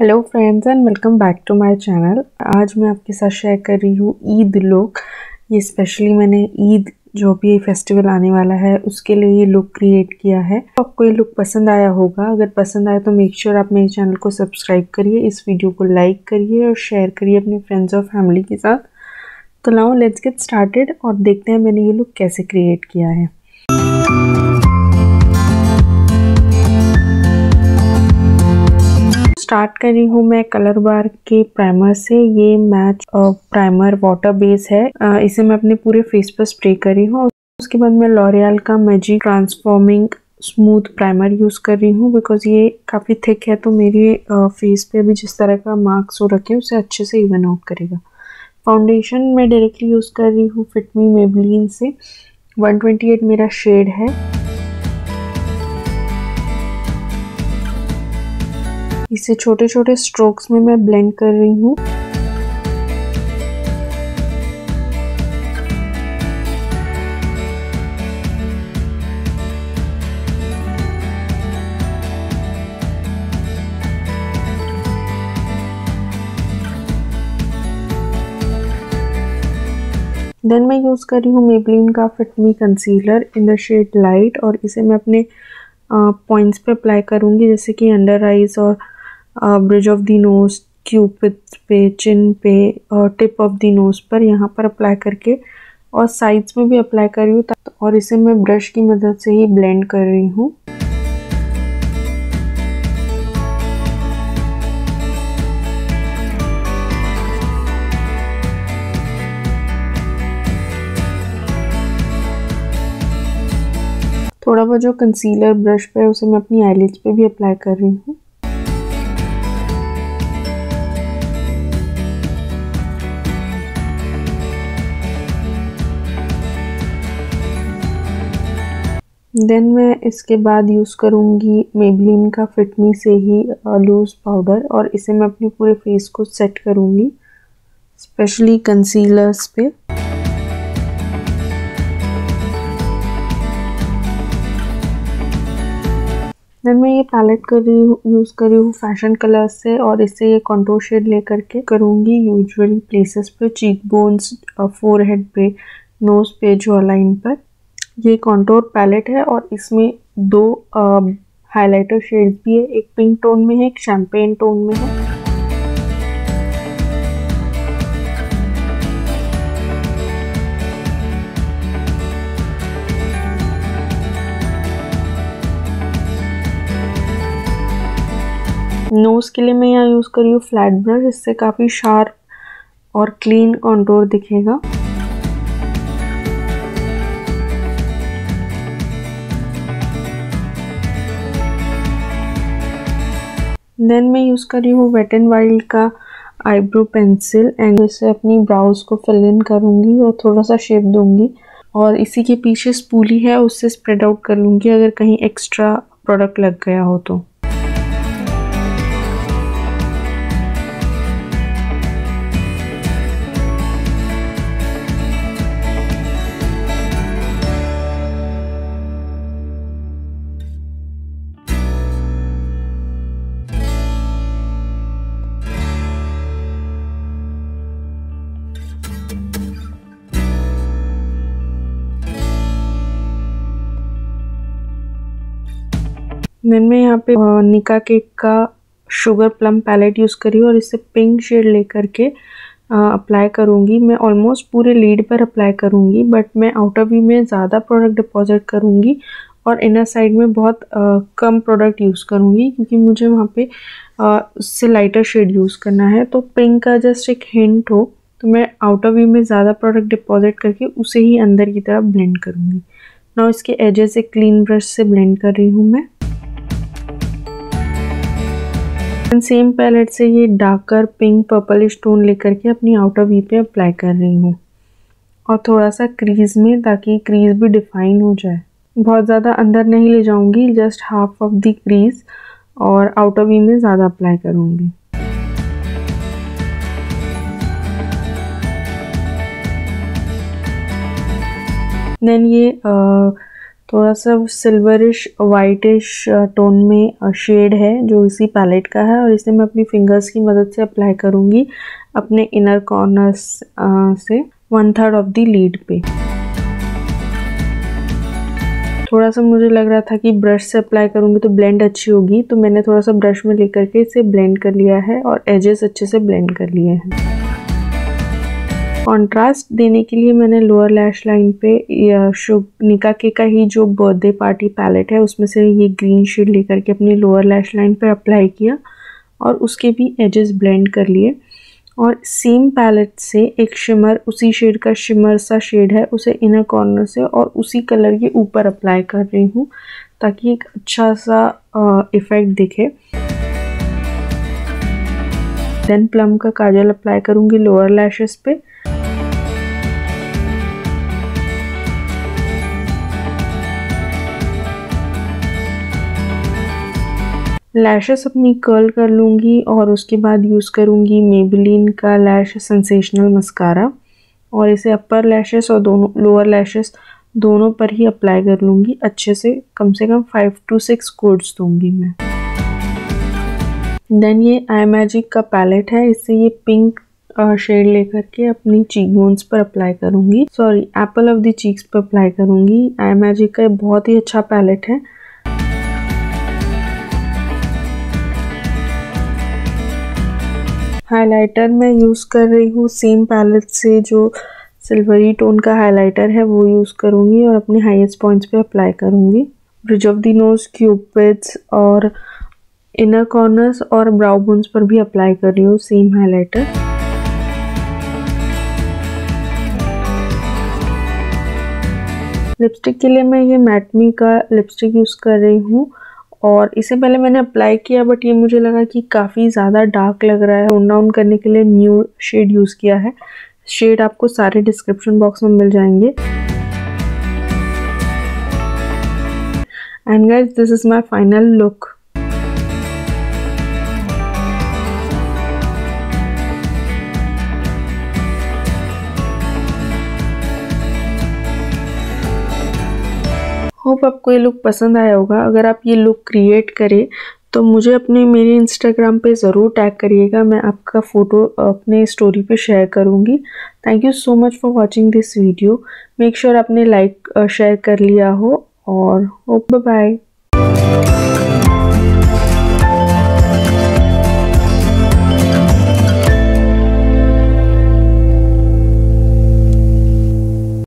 Hello friends and welcome back to my channel. आज मैं आपके साथ शेयर कर रही हूँ ईद लुक। ये स्पेशली मैंने ईद जो भी फेस्टिवल आने वाला है उसके लिए ये लुक क्रिएट किया है। आपको ये लुक पसंद आया होगा। अगर पसंद आया तो मेक श्योर आप मेरे चैनल को सब्सक्राइब करिए, इस वीडियो को लाइक करिए और शेयर करिए अपने फ्रेंड्स और फैमिली के साथ। तो नाउ लेट्स गेट स्टार्टेड और देखते हैं मैंने ये लुक कैसे क्रिएट किया है। स्टार्ट कर रही हूँ मैं कलर बार के प्राइमर से। ये मैच प्राइमर वाटर बेस है। इसे मैं अपने पूरे फेस पर स्प्रे कर रही हूँ। उसके बाद मैं लॉरियल का magic transforming smooth primer use कर रही हूँ बिकॉज ये काफ़ी थिक है तो मेरे फेस पे अभी जिस तरह का मार्क्स हो रखे हैं उसे अच्छे से इवन आउट करेगा। फाउंडेशन मैं डायरेक्टली यूज़ कर रही हूँ फिट मी मेबलिन से। 128 मेरा शेड है। इसे छोटे छोटे स्ट्रोक्स में मैं ब्लेंड कर रही हूँ। देन मैं यूज़ कर रही हूँ मेबलिन का fit me concealer in the shade light और इसे मैं अपने पॉइंट्स पे अप्लाई करूँगी, जैसे कि अंडर आइज और bridge of the nose, cupid पे, चिन पे और टिप ऑफ द नोज पर यहाँ पर अप्लाई करके और साइड्स में भी अप्लाई कर रही हूँ। और इसे मैं ब्रश की मदद से ही ब्लेंड कर रही हूँ। थोड़ा बहुत जो कंसीलर ब्रश पे है उसे मैं अपनी आईलिड्स पे भी अप्लाई कर रही हूँ। देन मैं इसके बाद यूज़ करूँगी मेबलिन का फिट मी से ही लूज़ पाउडर और इसे मैं अपने पूरे फेस को सेट करूँगी, स्पेशली कंसीलर्स पे। देन मैं ये पैलेट यूज़ कर रही हूँ फैशन कलर से और इससे ये कंटूर शेड लेकर के करूँगी यूजुअली प्लेसेस पे, चीक बोन्स, फोरहेड पे, नोज पे, जॉ लाइन पर। ये कंटूर पैलेट है और इसमें दो हाइलाइटर शेड्स भी है, एक पिंक टोन में है, एक शैम्पेन टोन में है। नोज के लिए मैं यहाँ यूज़ कर रही हूँ फ्लैट ब्रश, इससे काफ़ी शार्प और क्लीन कंटूर दिखेगा। देन मैं यूज़ कर रही हूँ वेट एंड वाइल्ड का आईब्रो पेंसिल एंड इसे अपनी ब्राउज को फिल इन करूँगी और थोड़ा सा शेप दूंगी और इसी के पीछे स्पूली है उससे स्प्रेड आउट कर लूँगी अगर कहीं एक्स्ट्रा प्रोडक्ट लग गया हो तो। देन मैं यहाँ पे निका केक का शुगर प्लम पैलेट यूज़ करी और इससे पिंक शेड लेकर के अप्लाई करूँगी। मैं ऑलमोस्ट पूरे लीड पर अप्लाई करूँगी बट मैं आउटर वी में ज़्यादा प्रोडक्ट डिपॉजिट करूँगी और इनर साइड में बहुत कम प्रोडक्ट यूज़ करूँगी क्योंकि मुझे वहाँ पे उससे लाइटर शेड यूज़ करना है। तो पिंक का जस्ट एक हिंट हो तो मैं आउटर वी में ज़्यादा प्रोडक्ट डिपॉजिट करके उसे ही अंदर की तरफ ब्लेंड करूँगी। नाउ इसके एजेस एक क्लीन ब्रश से ब्लेंड कर रही हूँ मैं। सेम पैलेट से ये डार्कर पिंक पर्पलिश टोन लेकर के अपनी आउटर वी पे अप्लाई कर रही हूँ और थोड़ा सा क्रीज में, ताकि क्रीज भी डिफाइन हो जाए। बहुत ज़्यादा अंदर नहीं ले जाऊंगी, just half of the crease और आउटर वी में ज़्यादा अप्लाई करूँगी। देन ये थोड़ा सा सिल्वरिश वाइटिश टोन में शेड है जो इसी पैलेट का है, और इसे मैं अपनी फिंगर्स की मदद से अप्लाई करूँगी अपने इनर कॉर्नर्स से 1/3 ऑफ द लीड पे। थोड़ा सा मुझे लग रहा था कि ब्रश से अप्लाई करूँगी तो ब्लेंड अच्छी होगी, तो मैंने थोड़ा सा ब्रश में लेकर के इसे ब्लेंड कर लिया है और एजेस अच्छे से ब्लेंड कर लिए हैं। कंट्रास्ट देने के लिए मैंने लोअर लैश लाइन पे निका के का ही जो बर्थडे पार्टी पैलेट है उसमें से ये ग्रीन शेड लेकर के अपनी लोअर लैश लाइन पे अप्लाई किया और उसके भी एजेस ब्लेंड कर लिए। और सेम पैलेट से एक शिमर, उसी शेड का शिमर सा शेड है, उसे इनर कॉर्नर से और उसी कलर के ऊपर अप्लाई कर रही हूँ ताकि एक अच्छा सा इफ़ेक्ट दिखे। देन प्लम का काजल अप्लाई करूँगी लोअर लैशेस पे। लैशेस अपनी कर्ल कर लूँगी और उसके बाद यूज़ करूँगी मेबेलिन का लैश सेंसेशनल मस्कारा, और इसे अपर लैशेस और दोनों लोअर लैशेस दोनों पर ही अप्लाई कर लूँगी अच्छे से कम 5 to 6 कोट्स दूँगी मैं। देन ये आई मैजिक का पैलेट है, इससे ये पिंक शेड लेकर के अपनी चीक बोन्स पर अप्लाई करूँगी, sorry apple of the cheeks पर अप्लाई करूँगी। आई मैजिक का बहुत ही अच्छा पैलेट है। हाइलाइटर मैं यूज़ कर रही हूँ सेम पैलेट से, जो सिल्वरी टोन का हाइलाइटर है वो यूज़ करूँगी और अपने हाईएस्ट पॉइंट्स पे अप्लाई करूँगी। Bridge of the nose, cupid's और इनर कॉर्नर्स और ब्राउ बोन्स पर भी अप्लाई कर रही हूँ सेम हाइलाइटर। लिपस्टिक के लिए मैं ये मैटमी का लिपस्टिक यूज़ कर रही हूँ और इसे पहले मैंने अप्लाई किया बट ये मुझे लगा कि काफ़ी ज़्यादा डार्क लग रहा है। टोन डाउन करने के लिए न्यू शेड यूज़ किया है। शेड आपको सारे डिस्क्रिप्शन बॉक्स में मिल जाएंगे। And guys, this is my final look. Hope आपको ये लुक पसंद आया होगा। अगर आप ये लुक क्रिएट करें तो मुझे मेरे इंस्टाग्राम पे ज़रूर टैग करिएगा, मैं आपका फ़ोटो अपने स्टोरी पे शेयर करूँगी। Thank you so much for watching this video. Make sure आपने लाइक शेयर कर लिया हो और होप बाय बाय।